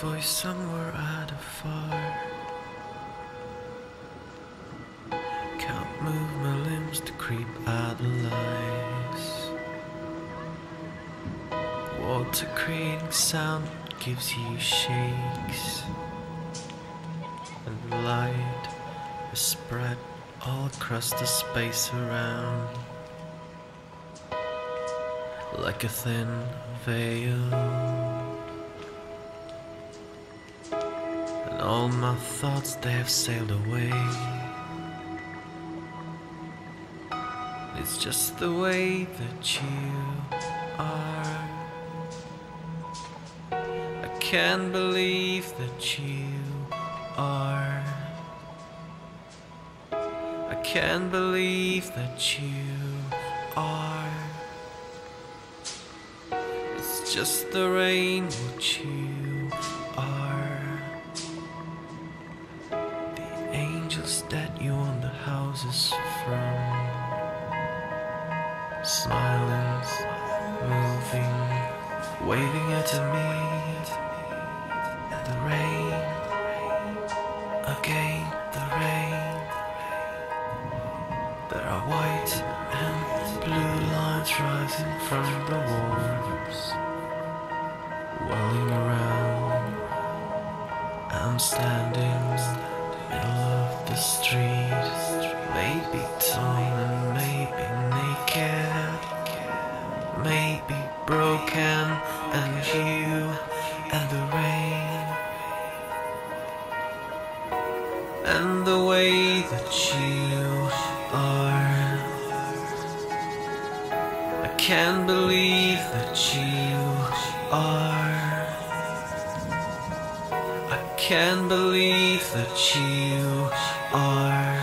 voice somewhere out of far. Can't move my limbs to creep out the lies. Water creating sound gives you shakes, and the light is spread all across the space around, like a thin veil. And all my thoughts, they have sailed away. It's just the way that you are. I can't believe that you are. I can't believe that you are. It's just the rain what you are. The angels that you own the houses from, smiling, moving, waving at me. The rain, again the rain. There are white and blue lines rising from the walls, whirling around. I'm standing middle of the street, maybe torn and maybe naked, maybe broken, and you and the rain, and the way that you are. I can't believe that you are. I can't believe that you are.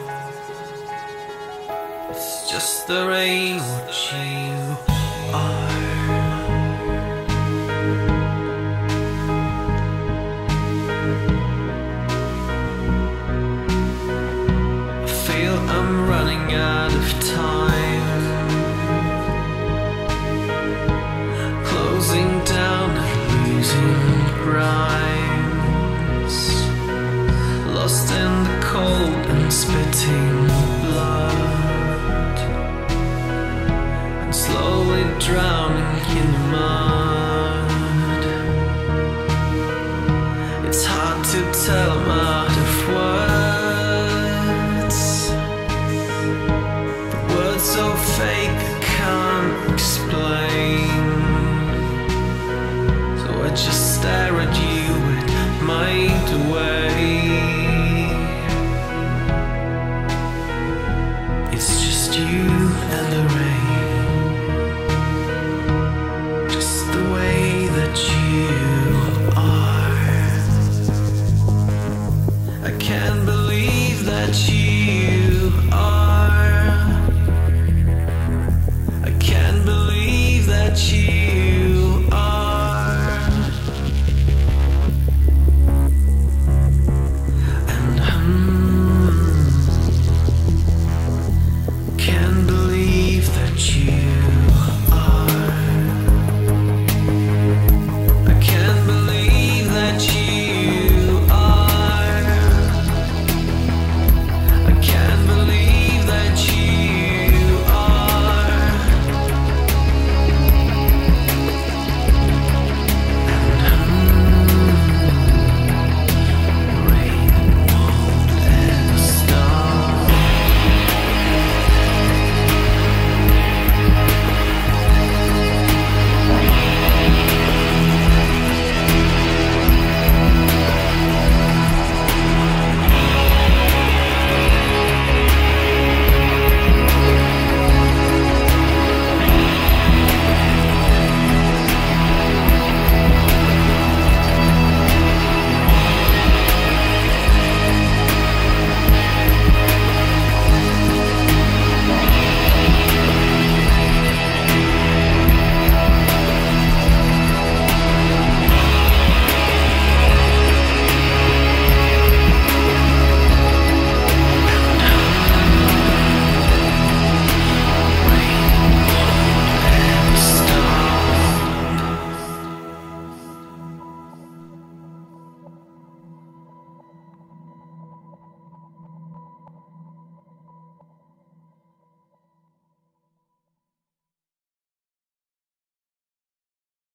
It's just the rain what you are. I'm running out of time, closing down and losing rhymes, lost in the cold and spitting blood, and slowly drowning in the mud. It's hard to tell I'm out of words, so fake I can't explain. So I just stare at you with mind away. It's just you and the rain.